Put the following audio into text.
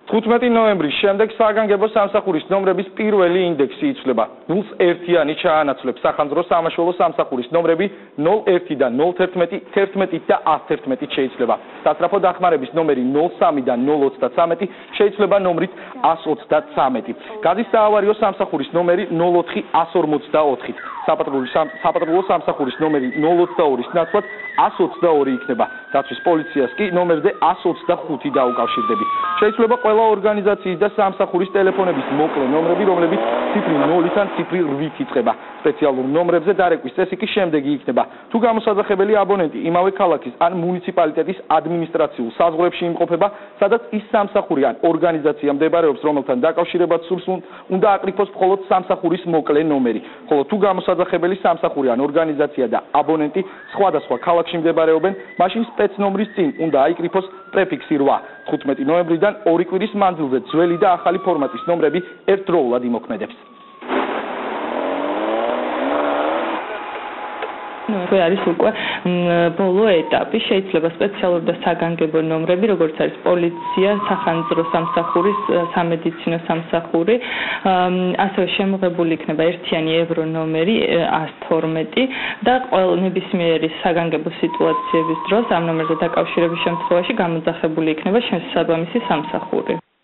15 ნოემბრის შემდეგ საგანგებო სამსახურის ნომრების პირველი ინდექსი იცვლება. 0-1-იანი ჩაანაცვლებს სახანძრო სამაშველო სამსახურის ნომრები 01 და 011, 11 და 111 შეიცვლება. სასწრაფო დახმარების ნომერი 03 და 033 შეიცვლება ნომრით 133. გაზის საავარიო სამსახურის ნომერი 04-144. საპატრულო სამსახურის ნომერი 022-ის ნაცვლად 122 იქნება. დაცვის პოლიციას კი ნომერზე 125 დაუკავშირდები. შეიცვლება ყველა ორგანიზაციის და სამსახურის ტელეფონების მოკლე ნომრები, რომლებიც ციფრი 0-თან ციფრი 8-ით იწყება. სპეციალურ ნომრებზე დარეკვის წესი კი შემდეგი იქნება. თუ გამოსაძახებელი აბონენტი იმავე ქალაქის ან მუნიციპალიტეტის ადმინისტრაციულ საზღვრებში იმყოფება, სადაც ის სამსახური ან ორგანიზაცია მდებარეობს, რომელთან დაკავშირებაც სურს, უნდა აკრიფოს მხოლოდ სამსახურის მოკლე ნომერი. ხოლო თუ გამოსაძახებელი სამსახური ან ორგანიზაცია და აბონენტი სხვადასხვა ქალაქში მდებარეობენ, მაშინ სპეცნომრის წინ უნდა აიკრიფოს პრეფიქსი 8. 15 ნოემბრიდან 2 კვირის მანძილზე ძველი და ახალი ფორმატის ნომრები ერთდროულად იმოქმედებს. ეს არის უკვე ბოლო ეტაპი, შეიძლება სპეციალური და საგანგებო ნომრები, როგორც არის პოლიცია, სახანძრო სამსახურის, სამედიცინო სამსახური, ასევე შემოღებული იქნება ერთიანი ევრო ნომერი 112 და ნებისმიერი საგანგებო სიტუაციების დროს ამ ნომერზე დაკავშირების შემთხვევაში გამოძახებული იქნება შესაბამისი სამსახური.